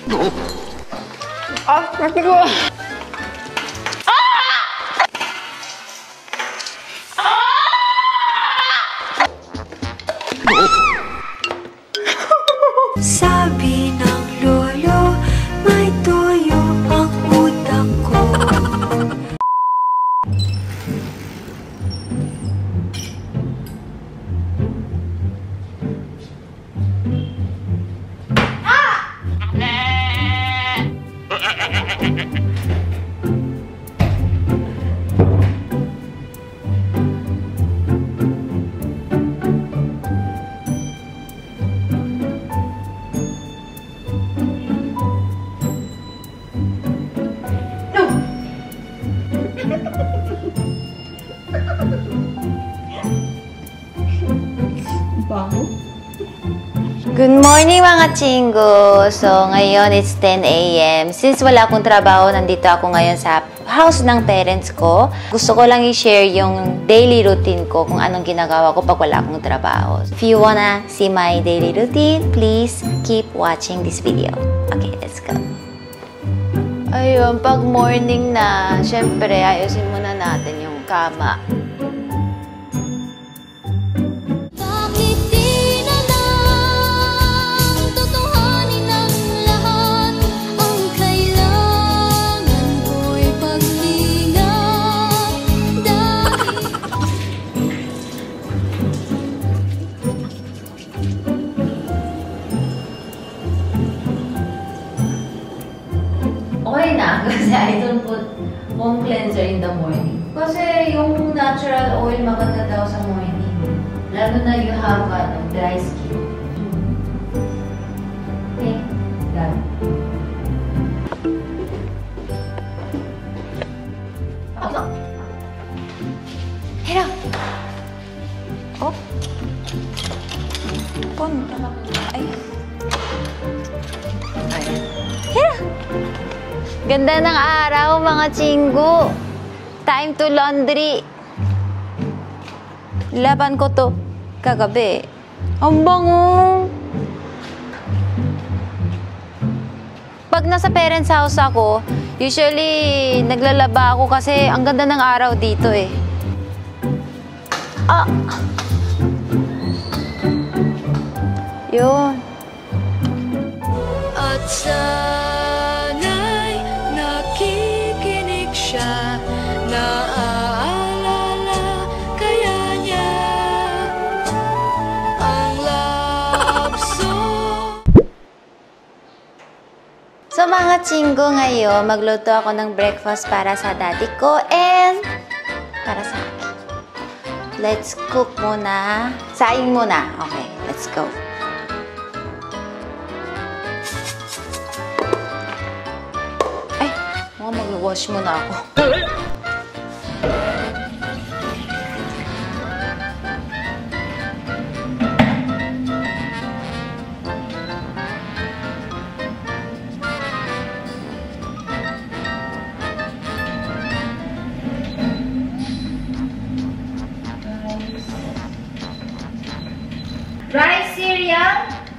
Ah, mati ko. Sabi ng lolo, may toyo ang utak ko. Good morning mga chingo! So, ngayon it's 10 a.m. Since wala akong trabaho, nandito ako ngayon sa house ng parents ko. Gusto ko lang i-share yung daily routine ko kung anong ginagawa ko pag wala akong trabaho. If you wanna see my daily routine, please keep watching this video. Okay, let's go. Ayun, pag morning na, syempre, ayusin muna natin yung kama. Okay na, kasi I don't put foam cleanser in the morning. Kasi yung natural oil maganda daw sa morning. Lalo na you have dry skin. Okay, done. Ako. Hira! Oh. Pon. Ay. Ay. Hira! Ganda ng araw, mga chinggo. Time to laundry. Laban ko to kagabi. Ang bango. Pag nasa parents' house ako, usually naglalaba ako kasi ang ganda ng araw dito eh. Ah! Yun. At siya, naaalala kaya niya ang love song. So mga chinggo, ngayon magluto ako ng breakfast para sa daddy ko and para sa akin. Let's cook muna. Saing muna. Okay, let's go. Mag-wash muna ako. Rice cereal.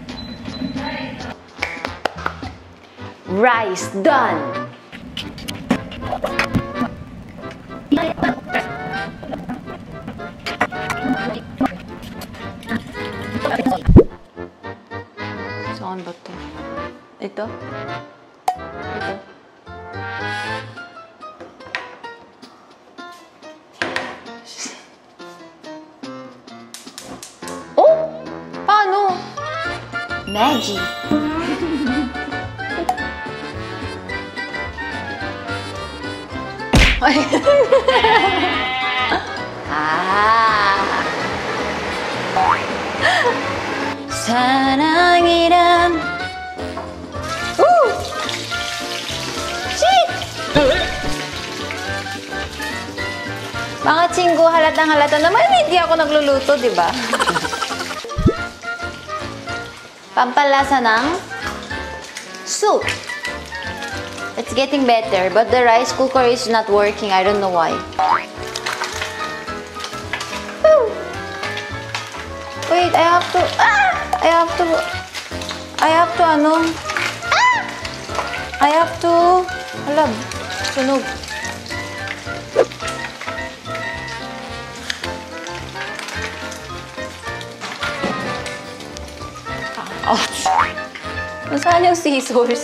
Rice done. Saan ba ito? Ito? Ito? Oh! Paano? Magic! 사랑이란 Shit! Mga chinggo, halatang halata naman hindi ako nagluluto, di ba? Pampalasa ng soup. It's getting better, but the rice cooker is not working. I don't know why. Wait, I have to ano? I have to... Hala, sunog. Ouch! Nasaan yung scissors?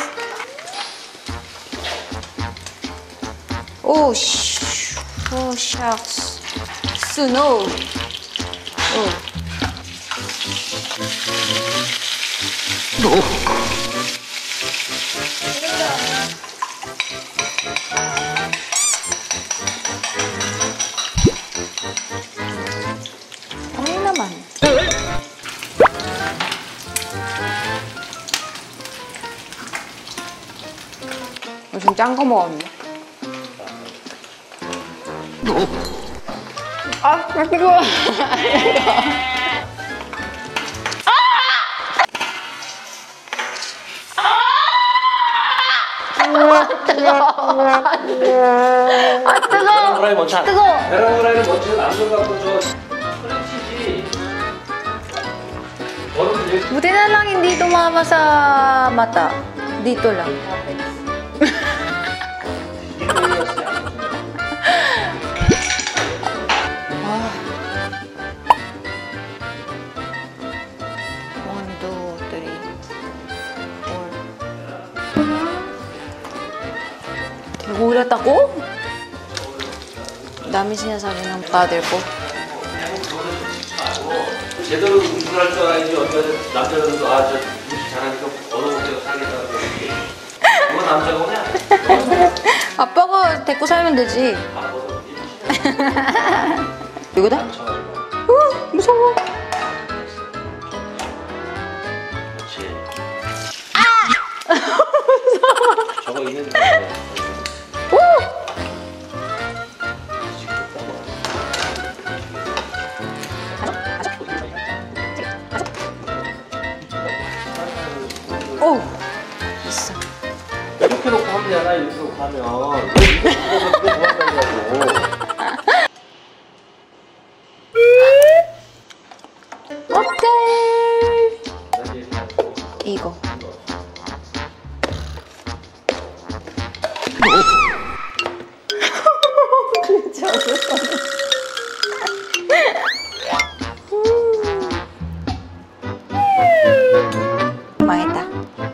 Oh, oh, shucks. Sunog. Oh. Ano naman? 무슨 짠 거 먹었네. 아, 뜨거워. 계란 후라이 먼저. 뜨거워. 계란 후라이는 먼저 남겨갖고 저 프렌치지. Buti na lang hindi tumama sa mata. Dito lang. Ah. 1, 2, 3, 4. Nagulat ako. Dami sinasabi ng father ko. 제대로 음식할 줄 알아야지. 어떤 남자들도 저 음식 잘하니까 얻어먹기가 살겠다고 그러지. 그건 남자가 오냐? 아빠가 데리고 살면 되지. 이거다? 무서워. 그렇지. 무서워. 저거 있는데. 오! 있어. 이렇게 놓고 하면 되나? 이렇게 놓고 하면. 이거 도망가려고. 오케이. 이거. 진짜 어려워. 망했다.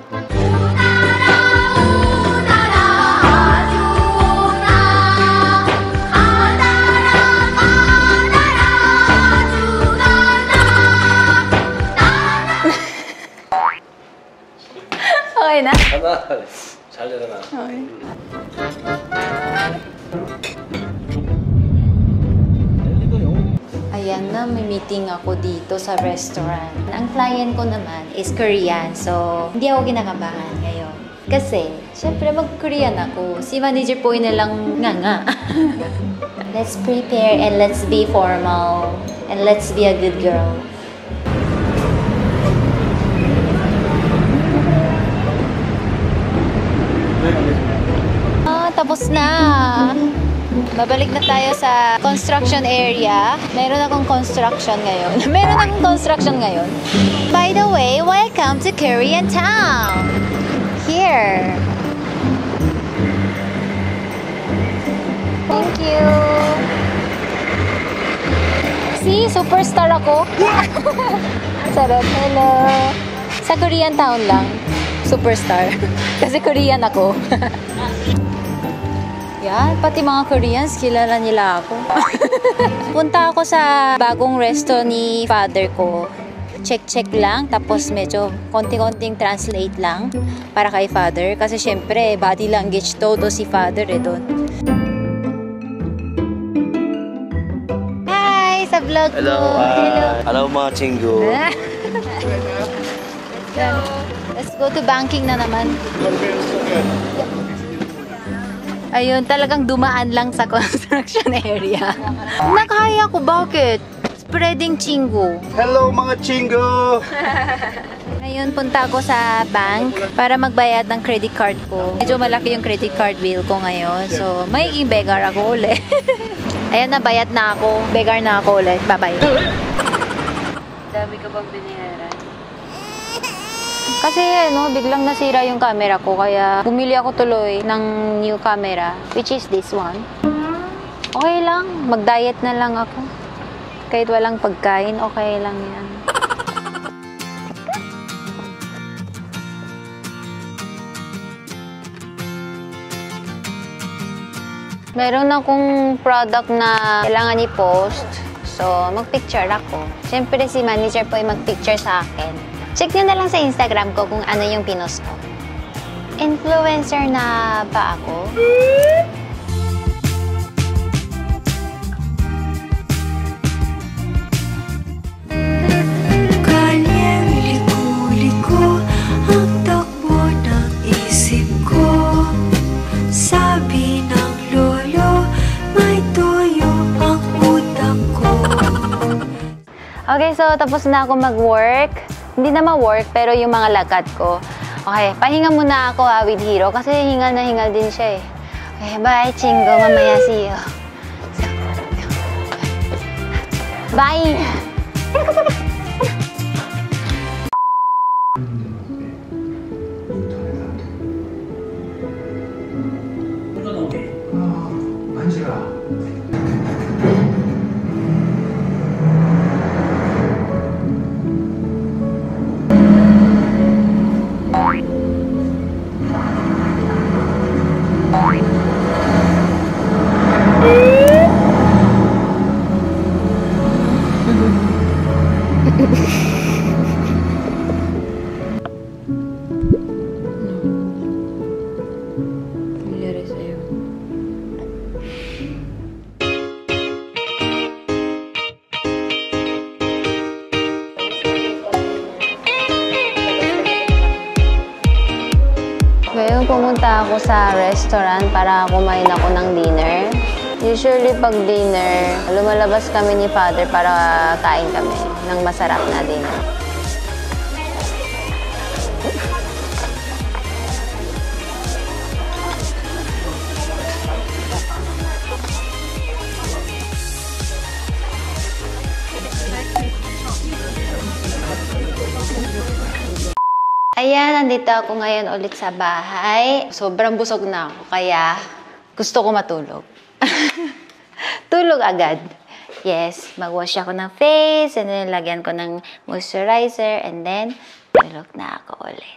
Okay na? 하나, 잘 내려놔. Okay. Ayan na, may meeting ako dito sa restaurant. Ang client ko naman is Korean, so hindi ako kinakabahan ngayon. Kasi, syempre mag-Korean ako. Si manager po na lang nga. Let's prepare and let's be formal. And let's be a good girl. Tapos na. Babalik na tayo sa construction area. Meron akong construction ngayon. By the way, welcome to Korean Town. Here. Thank you. See, superstar ako. Sarap. Hello. Sa Korean Town lang. Superstar. Kasi Korean ako. Yan, pati mga Koreans, kilala nila ako. Punta ako sa bagong resto ni father ko. Check lang, tapos medyo konti-konting translate lang para kay father. Kasi syempre, body language todo si father doon. Hi! Sa vlog ko! Hello! Hello mga 친구. Let's go to banking na naman. Ayun, talagang dumaan lang sa construction area. Nakaya ko, bakit? Spreading chingu. Hello mga chingo! Ngayon, punta ako sa bank para magbayad ng credit card ko. Medyo malaki yung credit card bill ko ngayon. So, magiging beggar ako ulit. Ayan, nabayad na ako. Beggar na ako ulit. Bye-bye. Dami ka bang biniyaran? Kasi biglang nasira yung camera ko, kaya bumili ako tuloy ng new camera, which is this one. Okay lang, mag-diet na lang ako. Kahit walang pagkain, okay lang yan. Meron akong product na kailangan i-post. So, mag-picture ako. Siyempre, si manager po ay mag-picture sa akin. Check nyo na lang sa Instagram ko kung ano yung pinost ko. Influencer na ba ako? Kanyang liko-liko ang takbo ng isip ko. Sabi ng lolo, may toyo ang utak ko. Okay, so tapos na ako mag-work. Hindi na ma-work, pero yung mga lakad ko. Okay, pahinga muna ako with Hiro kasi hingal na hingal din siya eh. Okay, bye, Chingo. Mamaya see you. Bye! Nangyari sa'yo. Ngayon pumunta ako sa restaurant para kumain ako ng dinner. Usually pag dinner, lumalabas kami ni Father para kain kami ng masarap na dinner. Ayan, nandito ako ngayon ulit sa bahay. Sobrang busog na ako, kaya gusto ko matulog. Tulog agad. Yes, mag-wash ako ng face, and then lagyan ko ng moisturizer, and then tulog na ako ulit.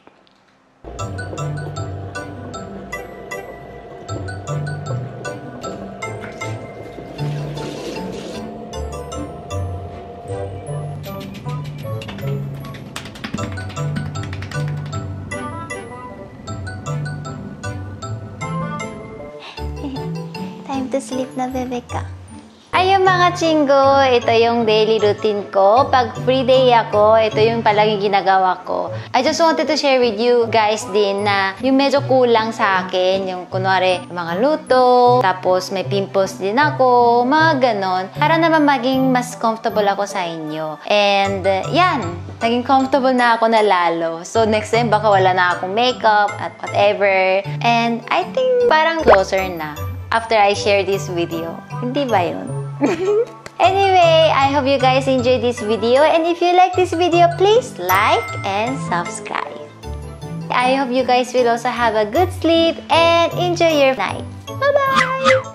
Time to sleep na, bebe ka. Ayun mga chingo, ito yung daily routine ko. Pag free day ako, ito yung palagi ginagawa ko. I just wanted to share with you guys din na yung medyo kulang sa akin. Yung kunwari, mga luto, tapos may pimples din ako, mga ganon. Para naman maging mas comfortable ako sa inyo. And yan, naging comfortable na ako na lalo. So next time, baka wala na akong makeup at whatever. And I think parang closer na after I share this video. Hindi ba yun? Anyway, I hope you guys enjoyed this video, and if you like this video, please like and subscribe. I hope you guys will also have a good sleep and enjoy your night. Bye-bye!